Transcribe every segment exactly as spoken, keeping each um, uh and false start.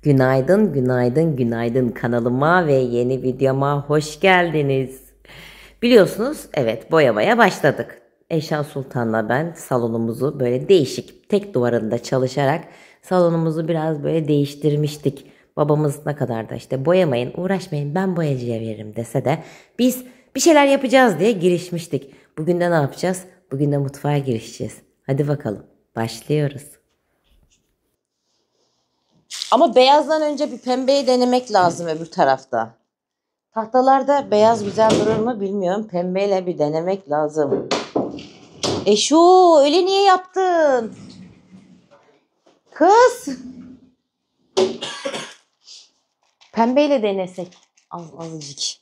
Günaydın, günaydın, günaydın kanalıma ve yeni videoma hoş geldiniz. Biliyorsunuz, evet boyamaya başladık. Eşan Sultan'la ben salonumuzu böyle değişik tek duvarında çalışarak salonumuzu biraz böyle değiştirmiştik. Babamız ne kadar da işte boyamayın, uğraşmayın ben boyacıya veririm dese de biz bir şeyler yapacağız diye girişmiştik. Bugün de ne yapacağız? Bugün de mutfağa girişeceğiz. Hadi bakalım başlıyoruz. Ama beyazdan önce bir pembeyi denemek lazım öbür tarafta. Tahtalarda beyaz güzel durur mu bilmiyorum. Pembeyle bir denemek lazım. Eşo öyle niye yaptın? Kız. Pembeyle denesek. Az azıcık.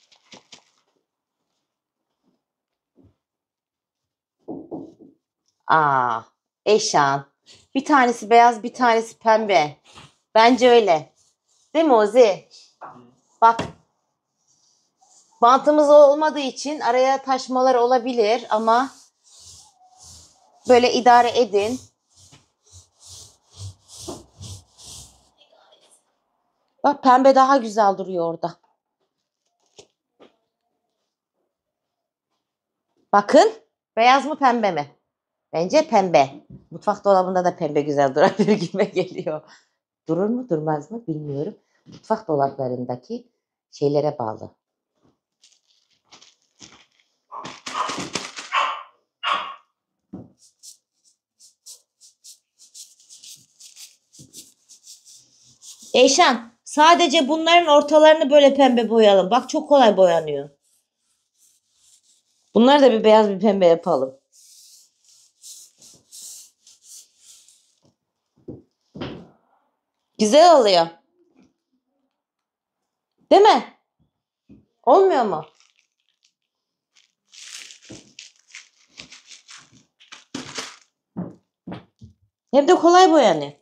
Aa, Eşan. Bir tanesi beyaz bir tanesi pembe. Bence öyle. Değil mi Ozi? Bak. Bantımız olmadığı için araya taşmalar olabilir ama böyle idare edin. Bak pembe daha güzel duruyor orada. Bakın. Beyaz mı pembe mi? Bence pembe. Mutfak dolabında da pembe güzel durabilir gibi geliyor. Durur mu durmaz mı bilmiyorum. Mutfak dolaplarındaki şeylere bağlı. Eyşan, sadece bunların ortalarını böyle pembe boyayalım. Bak çok kolay boyanıyor. Bunları da bir beyaz bir pembe yapalım. Güzel oluyor. Değil mi? Olmuyor mu? Hem de kolay boyanıyor.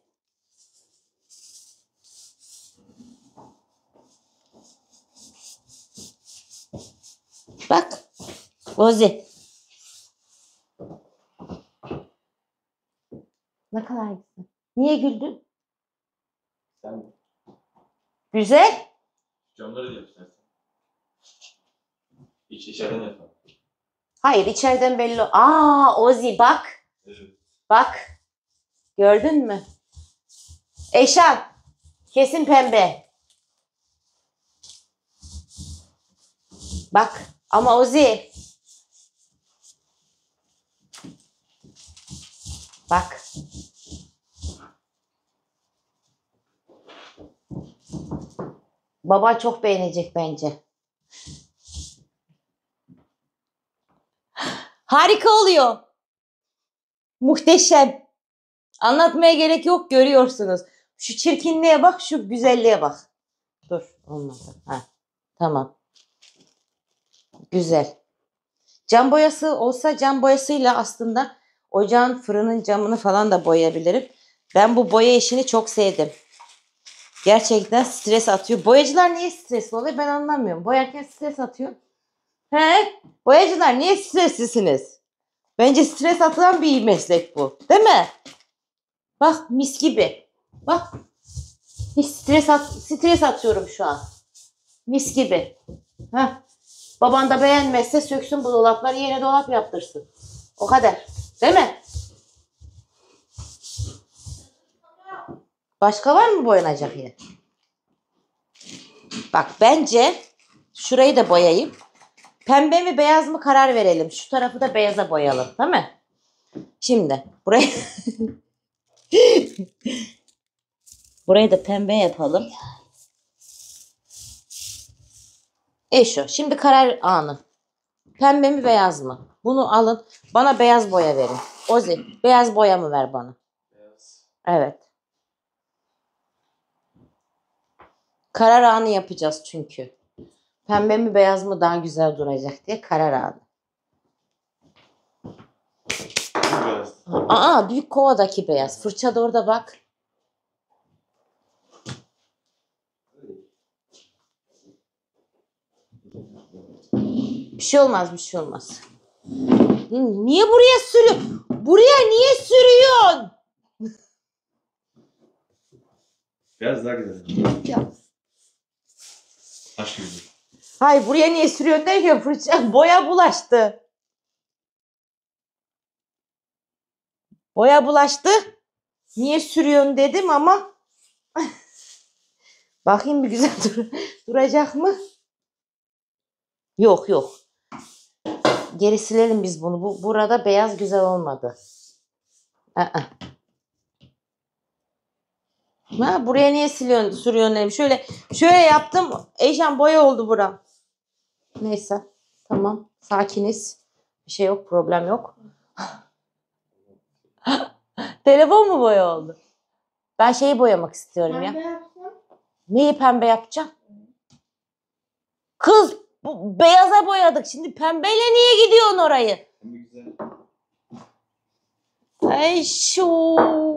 Bak. Ozi. Ne kadar güzel. Niye güldün? Sen Güzel. camları da yapacaksın. İç içeriden yapalım. Hayır içeriden belli. Aa Ozi bak. Evet. Bak. Gördün mü? Eşan. Kesin pembe. Bak. Ama Ozi. Bak. Baba çok beğenecek bence. Harika oluyor. Muhteşem. Anlatmaya gerek yok görüyorsunuz. Şu çirkinliğe bak, şu güzelliğe bak. Dur, olmadı. Ha, tamam. Güzel. Cam boyası olsa cam boyasıyla aslında ocağın fırının camını falan da boyayabilirim. Ben bu boya işini çok sevdim. Gerçekten stres atıyor. Boyacılar niye stresli oluyor ben anlamıyorum. Boyarken stres atıyor. He? Boyacılar niye streslisiniz? Bence stres atılan bir meslek bu. Değil mi? Bak mis gibi. Bak. Hiç stres, at stres atıyorum şu an. Mis gibi. Heh. Baban da beğenmezse söksün bu dolapları yeni dolap yaptırsın. O kadar. Değil mi? Başka var mı boyanacak yer? Bak bence şurayı da boyayayım. Pembe mi beyaz mı karar verelim. Şu tarafı da beyaza boyayalım. Değil mi? Şimdi burayı burayı da pembe yapalım. Eşo. Şimdi karar anı. Pembe mi beyaz mı? Bunu alın. Bana beyaz boya verin. Ozi beyaz boya mı ver bana? Beyaz. Evet. Karar anı yapacağız çünkü. Pembe mi beyaz mı daha güzel duracak diye karar anı. Beyaz. Aa büyük kovadaki beyaz. Fırça da orada bak. Bir şey olmaz bir şey olmaz. Niye buraya sürüyorsun? Buraya niye sürüyorsun? Beyaz daha güzel. Ya. Taş gibi. dur. Hayır, buraya niye sürüyorsun derken fırça boya bulaştı. Boya bulaştı. Niye sürüyorsun dedim ama bakayım bir güzel dur duracak mı? Yok yok. Geri silelim biz bunu. Bu burada beyaz güzel olmadı. Aa. Ha, buraya niye siliyorsun, sürüyorsun dedim. Şöyle şöyle yaptım. Eşan boya oldu bura. Neyse. Tamam. Sakiniz. Bir şey yok. Problem yok. Telefon mu boya oldu? Ben şeyi boyamak istiyorum ya. Pembe yapsam. Neyi pembe yapacağım? Kız bu, beyaza boyadık. Şimdi pembeyle niye gidiyorsun orayı? Hem de güzel. Ay şu.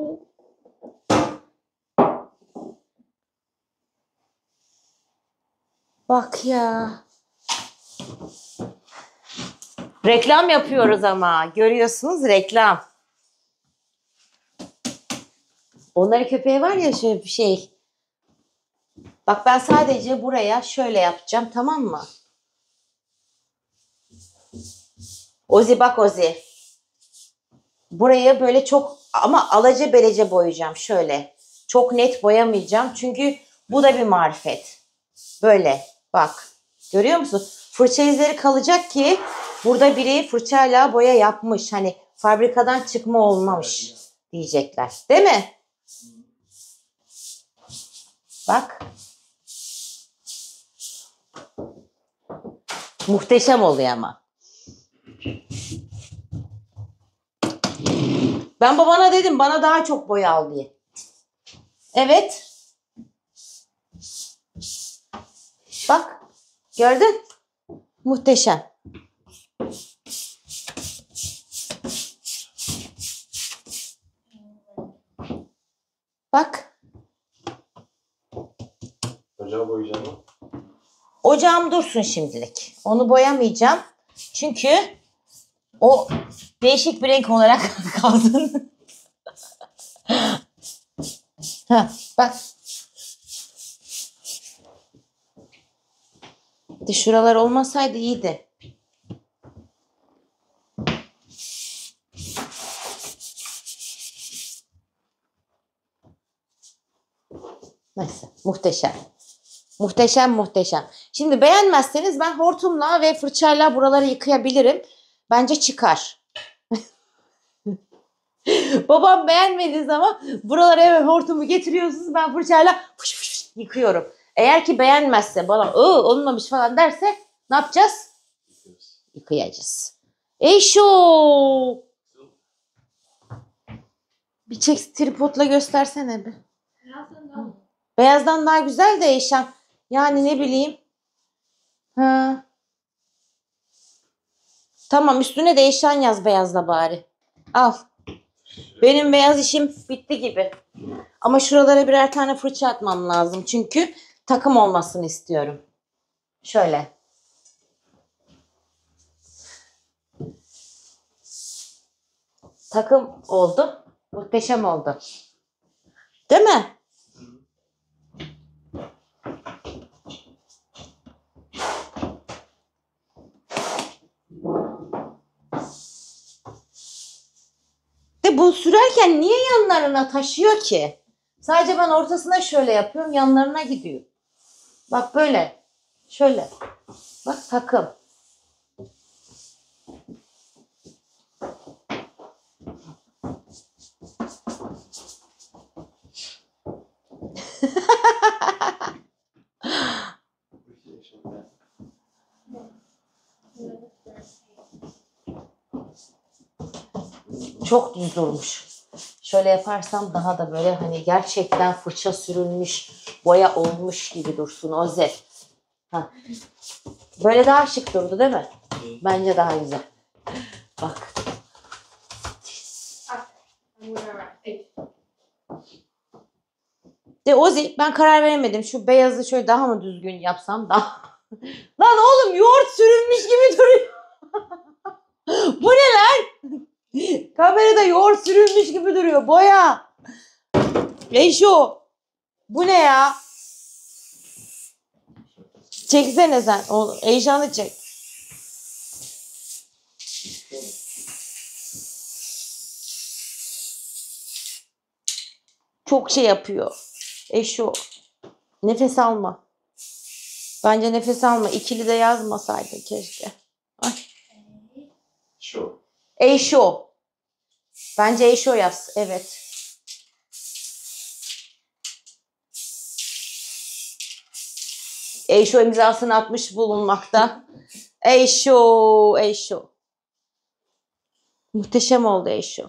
Bak ya. Reklam yapıyoruz ama. Görüyorsunuz reklam. Onların köpeği var ya şöyle bir şey. Bak ben sadece buraya şöyle yapacağım, tamam mı? Ozi bak Ozi. Buraya böyle çok ama alaca belece boyayacağım şöyle. Çok net boyamayacağım çünkü bu da bir marifet. Böyle bak. Görüyor musun? Fırça izleri kalacak ki burada biri fırçayla boya yapmış. Hani fabrikadan çıkma olmamış diyecekler. Değil mi? Bak. Muhteşem oluyor ama. Ben babana dedim bana daha çok boya al diye. Evet. Bak. Gördün? Muhteşem. Bak. Ocağı boyayacağım mı? Ocağım dursun şimdilik. Onu boyamayacağım. Çünkü o değişik bir renk olarak kalsın. Ha, bak. De şuralar olmasaydı iyiydi. Neyse, muhteşem. Muhteşem muhteşem. Şimdi beğenmezseniz ben hortumla ve fırçayla buraları yıkayabilirim. Bence çıkar. Babam beğenmediği zaman buralara hemen hortumu getiriyorsunuz. Ben fırçayla fış fış fış yıkıyorum. Eğer ki beğenmezse bana ıı olmamış falan derse ne yapacağız? Yıkayacağız. Eşo. Bir çek tripodla göstersene bir. Beyazdan daha mı? Beyazdan daha güzel de Eşan. Yani ne bileyim. Ha. Tamam üstüne de Eşan yaz beyazla bari. Al. Benim beyaz işim bitti gibi. Ama şuralara birer tane fırça atmam lazım. Çünkü takım olmasını istiyorum. Şöyle. Takım oldu. Muhteşem oldu. Değil mi? De bu sürerken niye yanlarına taşıyor ki? Sadece ben ortasına şöyle yapıyorum, yanlarına gidiyor. Bak böyle. Şöyle. Bak takım. Çok düz durmuş. Şöyle yaparsam daha da böyle hani gerçekten fırça sürülmüş, boya olmuş gibi dursun Oze. Ha. Böyle daha şık durdu değil mi? Bence daha güzel. Bak. I'm gonna write. De Ozi ben karar veremedim. Şu beyazı şöyle daha mı düzgün yapsam daha. Lan oğlum yoğurt sürülmüş gibi duruyor. Bu ne lan? Kamerada yoğurt sürülmüş gibi duruyor. Boya. Eşo. Bu ne ya? Çeksene sen. O Eyşan'ı çek. Çok şey yapıyor. Eşo. Nefes alma. Bence nefes alma. İkili de yazmasaydın keşke. Ay. Şu. Eşo. Bence Eşo yaz. Evet. Eşo imzasını atmış bulunmakta. Eşo. Eşo. Muhteşem oldu Eşo.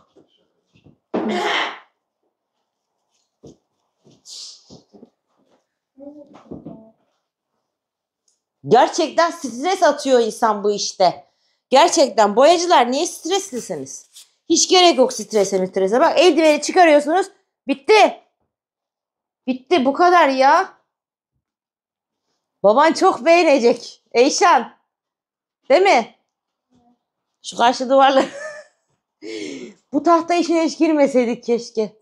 Gerçekten stres atıyor insan bu işte. Gerçekten boyacılar niye streslisiniz? Hiç gerek yok strese strese. Bak eldiveni çıkarıyorsunuz. Bitti. Bitti bu kadar ya. Baban çok beğenecek. Eyşan. Değil mi? Şu karşı duvarla. Bu tahta işine hiç girmeseydik keşke.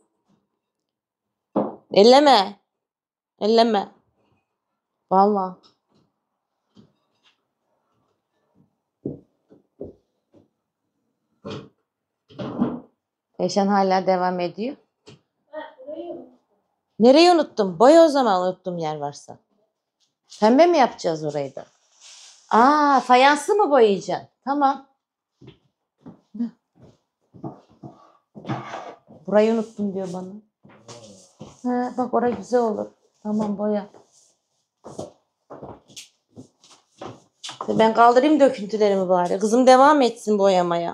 Elleme. Elleme. Vallahi. Eyşan hala devam ediyor. Nereyi unuttum? Boya o zaman unuttum yer varsa. Pembe mi yapacağız orayı da? Aa, fayansı mı boyayacaksın? Tamam. Burayı unuttum diyor bana. Ha, bak orası güzel olur. Tamam boya. Ben kaldırayım döküntülerimi bari. Kızım devam etsin boyamaya.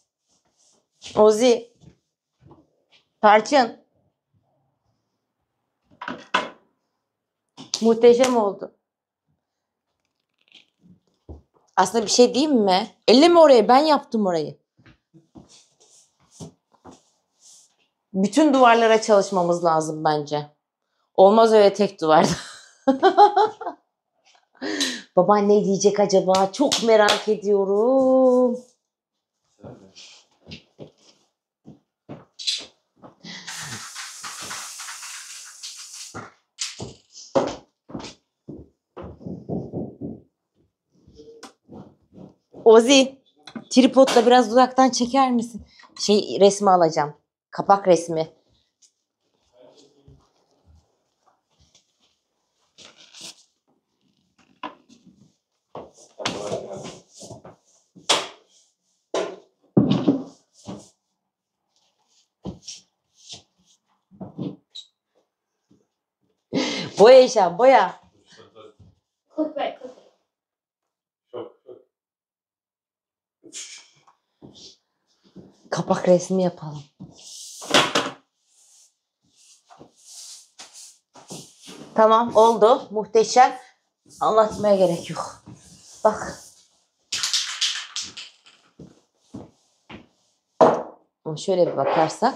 Ozi. Tarçın. Muhteşem oldu. Aslında bir şey diyeyim mi? Elleme orayı. Ben yaptım orayı. Bütün duvarlara çalışmamız lazım bence. Olmaz öyle tek duvarda. Baban ne diyecek acaba? Çok merak ediyorum. Ozi, tripodla biraz uzaktan çeker misin? Şey resmi alacağım. Kapak resmi. Boya Eşan, boya. Click back, click back. Çok çok. Kapak resmi yapalım. Tamam oldu. Muhteşem. Anlatmaya gerek yok. Bak. Ama şöyle bir bakarsak.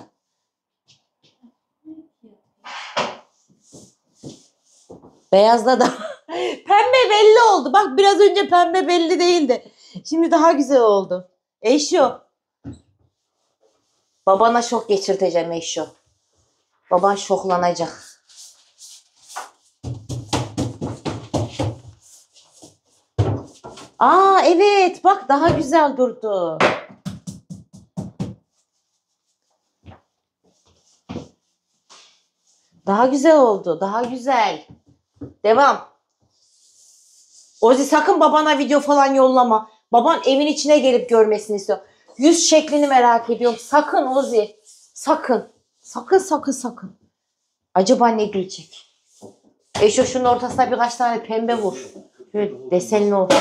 Beyazda da pembe belli oldu. Bak biraz önce pembe belli değildi. Şimdi daha güzel oldu. Eşyo. Babana şok geçirteceğim Eşyo. Baban şoklanacak. Aa evet bak daha güzel durdu. Daha güzel oldu. Daha güzel. Devam. Ozi sakın babana video falan yollama. Baban evin içine gelip görmesini istiyor. Yüz şeklini merak ediyorum. Sakın Ozi. Sakın. Sakın sakın sakın. Acaba ne diyecek? Eşo şunun ortasına birkaç tane pembe vur. Şöyle desenli olsun.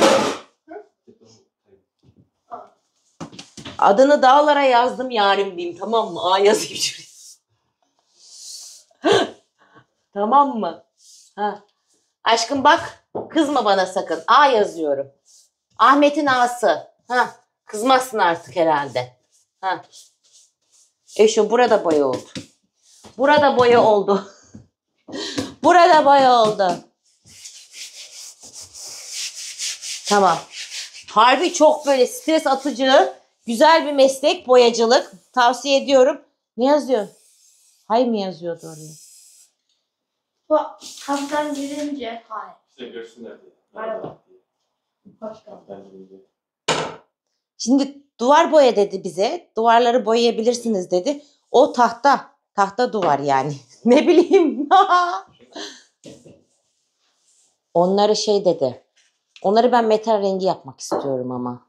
Adını dağlara yazdım yarim diyeyim tamam mı? A yazayım şuraya. Tamam mı? Ha. Aşkım bak kızma bana sakın. A yazıyorum. Ahmet'in A'sı. Ha. Kızmazsın artık herhalde. Ha. Eşo burada boya oldu. Burada boya oldu. Burada boya oldu. Tamam. Harbi çok böyle stres atıcı, güzel bir meslek boyacılık. Tavsiye ediyorum. Ne yazıyor? Hay mı yazıyordu oraya? Bu kapıdan girince hayır. İşte görsünler diye. Merhaba. Hoş geldin. Kapıdan girince. Şimdi duvar boya dedi bize. Duvarları boyayabilirsiniz dedi. O tahta. Tahta duvar yani. Ne bileyim. Onları şey dedi. Onları ben metal rengi yapmak istiyorum ama.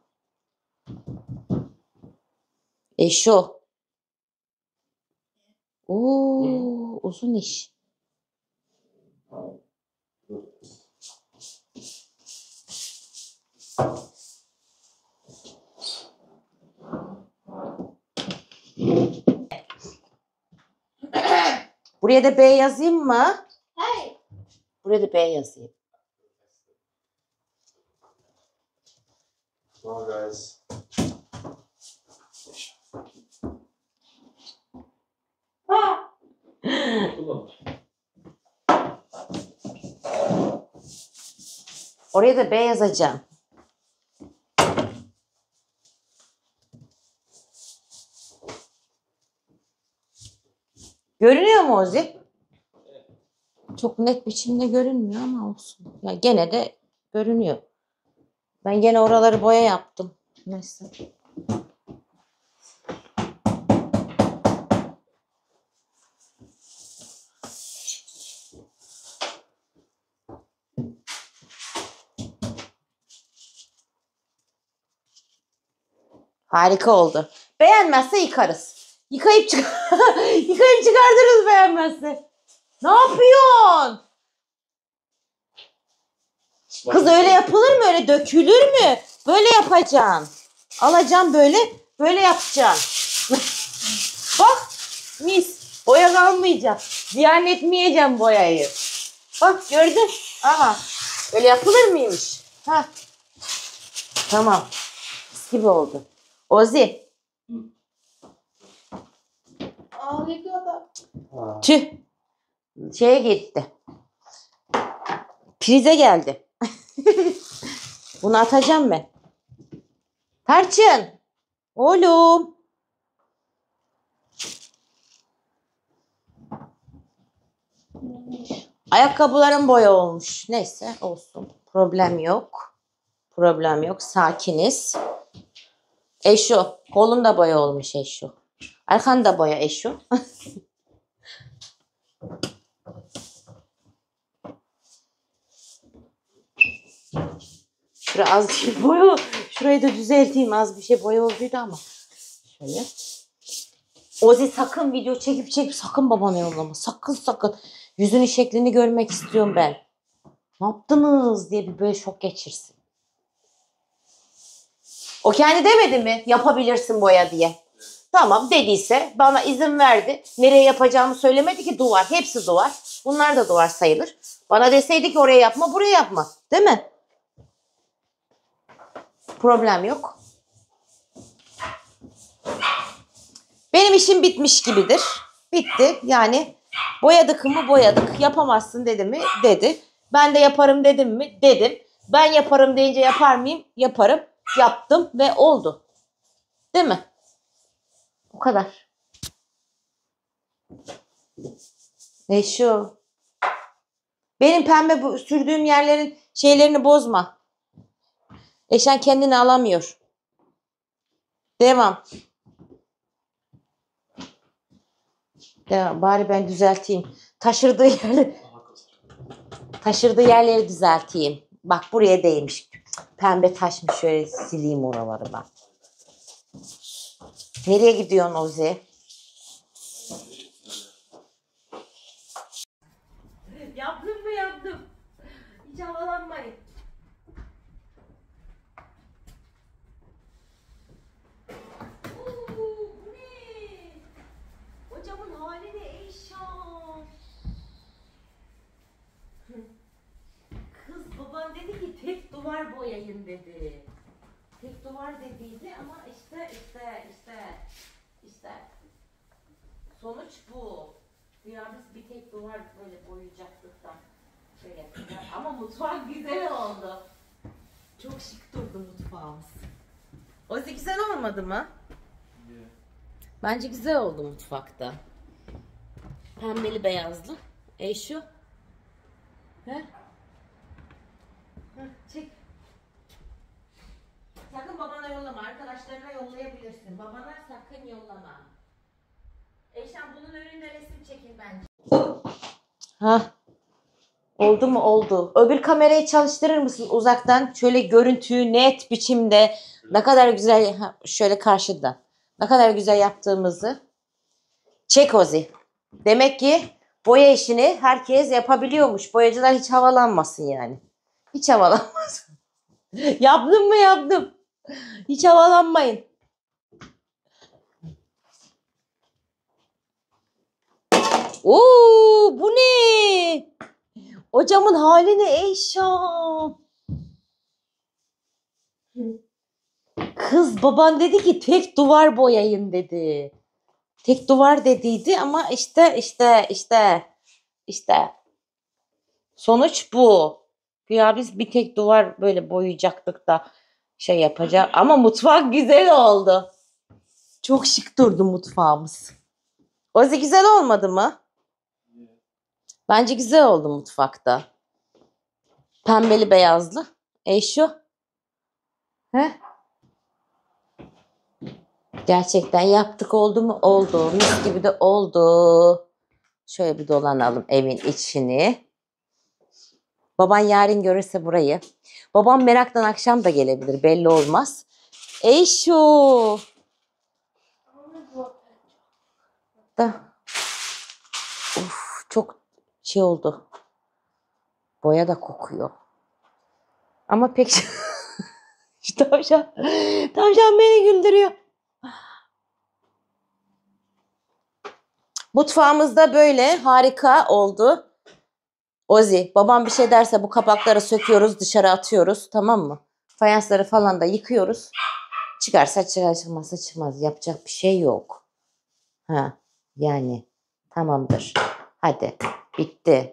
E şu. Oo, uzun iş. Buraya da B yazayım mı? Hey. Buraya da B yazayım. Come on guys. Ha. Kullan. Oraya da B yazacağım. Görünüyor mu Ozi? Çok net biçimde görünmüyor ama olsun. Ya gene de görünüyor. Ben gene oraları boya yaptım. Neyse. Harika oldu. Beğenmezse yıkarız. Yıkayıp çık yıkayıp çıkartırız beğenmezse. Ne yapıyorsun? Kız öyle yapılır mı? Öyle dökülür mü? Böyle yapacaksın. Alacaksın böyle. Böyle yapacaksın. Bak. Mis. Boya kalmayacak. Ziyan etmeyeceğim boyayı. Bak gördün. Aha. Öyle yapılır mıymış? Ha. Tamam. Mis gibi oldu. Ozi. Aa, ne kadar. Ha. Tüh. Şeye gitti. Prize geldi. Bunu atacağım ben. Tarçın. Oğlum. Ayakkabılarım boya olmuş. Neyse olsun. Problem yok. Problem yok. Sakiniz. Eşo. Kolun da boya olmuş Eşo. Arkan da boya Eşo. Şuraya az bir şey boya. Şurayı da düzelteyim. Az bir şey boya olduydu ama. Şöyle. Ozi sakın video çekip çekip sakın babana yollama. Sakın sakın. Yüzünün şeklini görmek istiyorum ben. Ne yaptınız diye bir böyle şok geçirsin. O kendi demedi mi? Yapabilirsin boya diye. Tamam dediyse bana izin verdi. Nereye yapacağımı söylemedi ki duvar. Hepsi duvar. Bunlar da duvar sayılır. Bana deseydi ki oraya yapma buraya yapma. Değil mi? Problem yok. Benim işim bitmiş gibidir. Bitti. Yani boyadık mı boyadık. Yapamazsın dedi mi? Dedi. Ben de yaparım dedim mi? Dedim. Ben yaparım deyince yapar mıyım? Yaparım. Yaptım ve oldu. Değil mi? O kadar. Ne şu? Benim pembe bu sürdüğüm yerlerin şeylerini bozma. Eşen kendini alamıyor. Devam. Devam. Bari ben düzelteyim. Taşırdığı yerleri, taşırdığı yerleri düzelteyim. Bak buraya değmiş. Pembe taşmış. Şöyle sileyim oraları ben. Nereye gidiyorsun Ozi? Yaptım mı yaptım. Hiç havalanmayın. Bu ne? Hocamın hali ne Eyşan? Kız baban dedi ki tek duvar boyayın dedi. Tek duvar dediydi ama işte işte işte işte sonuç bu. Ya biz bir tek duvar böyle boyayacaktık da böyle yapacağız. Ama mutfak güzel oldu. Çok şık durdu mutfağımız. Oysa güzel olmadı mı? Yeah. Bence güzel oldu mutfakta. Pembeli beyazlı. E şu? He? Heh, çek. Sakın babana yollama. Arkadaşlarına yollayabilirsin. Babana sakın yollama. Eşan bunun önünde resim çekin bence. Ha. Oldu mu? Oldu. Öbür kamerayı çalıştırır mısın uzaktan? Şöyle görüntüyü net biçimde ne kadar güzel, ha, şöyle karşıda. Ne kadar güzel yaptığımızı. Çek Ozi. Demek ki boya işini herkes yapabiliyormuş. Boyacılar hiç havalanmasın yani. Hiç havalanmasın. Yaptım mı yaptım. Hiç havalanmayın. Oo, bu ne? O camın hali ne Eyşan? Kız baban dedi ki tek duvar boyayın dedi. Tek duvar dediydi ama işte işte işte işte sonuç bu. Ya biz bir tek duvar böyle boyayacaktık da şey yapacak ama mutfak güzel oldu. Çok şık durdu mutfağımız. Ozi güzel olmadı mı? Bence güzel oldu mutfakta. Pembeli beyazlı. Eşo. He? Gerçekten yaptık oldu mu? Oldu. Mis gibi de oldu. Şöyle bir dolanalım evin içini. Baban yarın görürse burayı. Babam meraktan akşam da gelebilir. Belli olmaz. Eşo. Da. Uf, çok şey oldu. Boya da kokuyor. Ama pek şu tavşan, tavşan beni güldürüyor. Mutfağımızda böyle harika oldu. Ozi, babam bir şey derse bu kapakları söküyoruz, dışarı atıyoruz, tamam mı? Fayansları falan da yıkıyoruz. Çıkarsa çıkar, çıkmazsa çıkmaz. Yapacak bir şey yok. Ha, yani tamamdır. Hadi, bitti.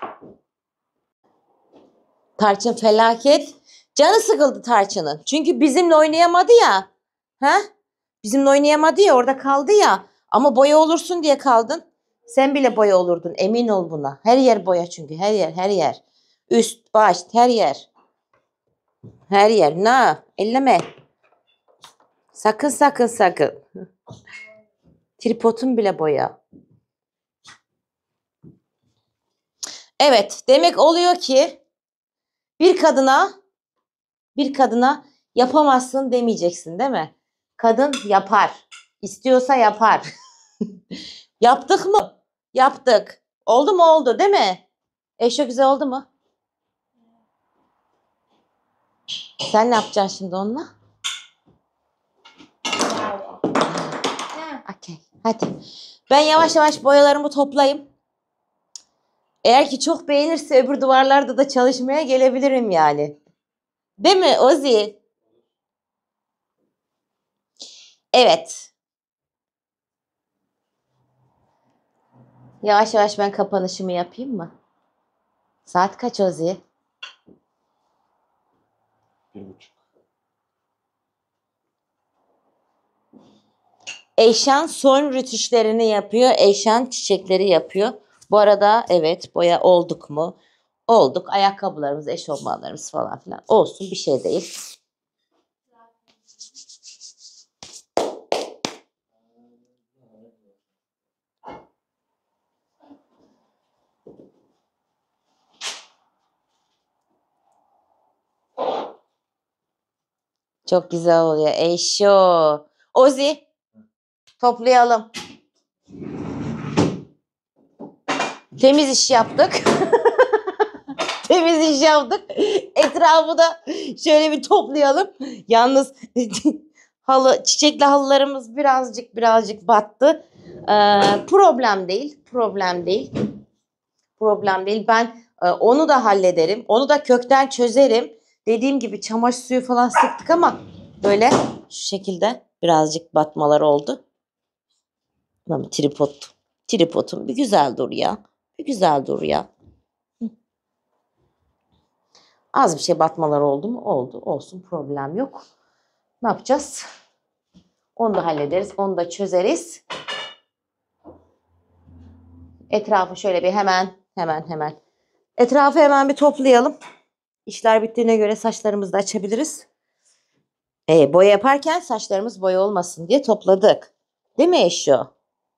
Tarçın felaket. Canı sıkıldı Tarçın'ın. Çünkü bizimle oynayamadı ya. Ha? Bizimle oynayamadı ya, orada kaldı ya. Ama boya olursun diye kaldın. Sen bile boya olurdun, emin ol buna. Her yer boya çünkü, her yer, her yer. Üst, baş, her yer. Her yer. Na, elleme. Sakın sakın sakın. Tripodun bile boya. Evet, demek oluyor ki bir kadına bir kadına yapamazsın demeyeceksin, değil mi? Kadın yapar. İstiyorsa yapar. Yaptık mı? Yaptık. Oldu mu? Oldu, değil mi? Eşo güzel oldu mu? Sen ne yapacaksın şimdi onunla? Okey. Hadi. Ben yavaş yavaş boyalarımı toplayayım. Eğer ki çok beğenirse öbür duvarlarda da çalışmaya gelebilirim yani. Değil mi Ozi? Evet. Yavaş yavaş ben kapanışımı yapayım mı? Saat kaç Ozi? Bir buçuk. Eyşan son rütüşlerini yapıyor. Eyşan çiçekleri yapıyor. Bu arada evet, boya olduk mu? Olduk. Ayakkabılarımız, eşofmanlarımız falan filan. Olsun, bir şey değil. Çok güzel oluyor. Eşo. Ozi. Toplayalım. Temiz iş yaptık. Temiz iş yaptık. Etrafı da şöyle bir toplayalım. Yalnız halı, çiçekli halılarımız birazcık birazcık battı. Ee, problem değil. Problem değil. Problem değil. Ben e, onu da hallederim. Onu da kökten çözerim. Dediğim gibi çamaşır suyu falan sıktık ama böyle şu şekilde birazcık batmalar oldu. Ama tripod. Tripodum bir güzel dur ya. Bir güzel dur ya. Az bir şey batmalar oldu mu? Oldu. Olsun, problem yok. Ne yapacağız? Onu da hallederiz. Onu da çözeriz. Etrafı şöyle bir hemen hemen hemen Etrafı hemen bir toplayalım. İşler bittiğine göre saçlarımızı da açabiliriz. E, boya yaparken saçlarımız boya olmasın diye topladık. Değil mi Eşo?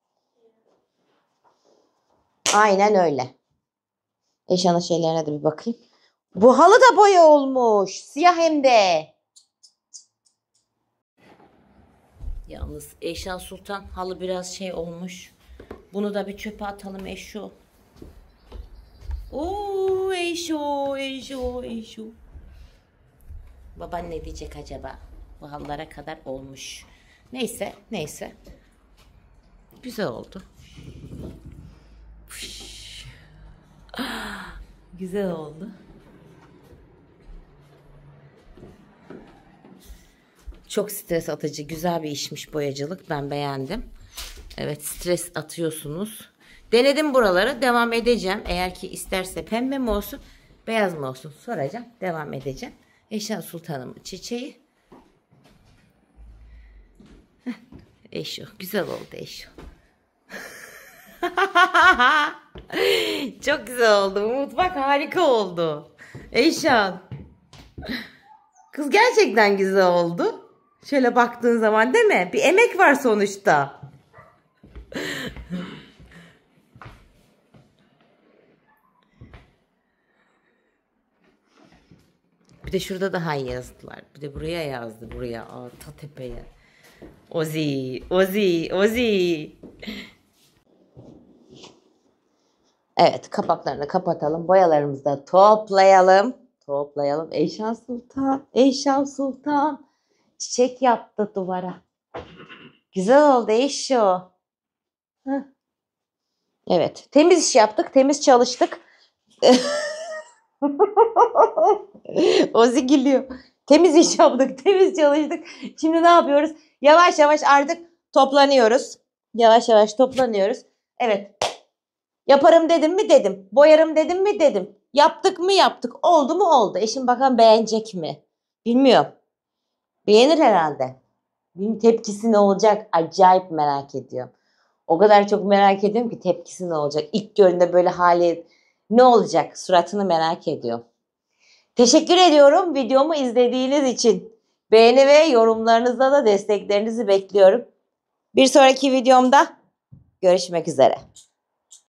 Aynen öyle. Eşanın şeylerine de bir bakayım. Bu halı da boya olmuş. Siyah hem de. Yalnız Eşan Sultan halı biraz şey olmuş. Bunu da bir çöpe atalım Eşo. Oo Eşo, Eşo, Eşo. Baban ne diyecek acaba? Bu halılara kadar olmuş. Neyse, neyse. Güzel oldu. Ah, güzel oldu. Çok stres atıcı, güzel bir işmiş boyacılık. Ben beğendim. Evet, stres atıyorsunuz. Denedim buraları. Devam edeceğim. Eğer ki isterse pembe mi olsun, beyaz mı olsun soracağım. Devam edeceğim. Eşan Sultan'ın çiçeği. Heh, Eşo. Güzel oldu Eşo. Çok güzel oldu. Mutfak harika oldu. Eşan. Kız gerçekten güzel oldu. Şöyle baktığın zaman değil mi? Bir emek var sonuçta. Bir de şurada daha iyi yazdılar. Bir de buraya yazdı. Buraya. Aa, ta tepeye. Ozi. Ozi. Ozi. Evet. Kapaklarını kapatalım. Boyalarımızı da toplayalım. Toplayalım. Eşan Sultan. Eşan Sultan. Çiçek yaptı duvara. Güzel oldu Eşo. Heh. Evet. Temiz iş yaptık. Temiz çalıştık. Ozi gülüyor. Temiz iş yaptık. Temiz çalıştık. Şimdi ne yapıyoruz? Yavaş yavaş artık toplanıyoruz. Yavaş yavaş toplanıyoruz. Evet. Yaparım dedim mi dedim. Boyarım dedim mi dedim. Yaptık mı yaptık. Oldu mu oldu. Eşim bakalım beğenecek mi? Bilmiyorum. Beğenir herhalde. Benim tepkisi ne olacak? Acayip merak ediyorum. O kadar çok merak ediyorum ki tepkisi ne olacak? İlk gördüğümde böyle hali ne olacak? Suratını merak ediyorum. Teşekkür ediyorum videomu izlediğiniz için. Beğeni ve yorumlarınızla da desteklerinizi bekliyorum. Bir sonraki videomda görüşmek üzere.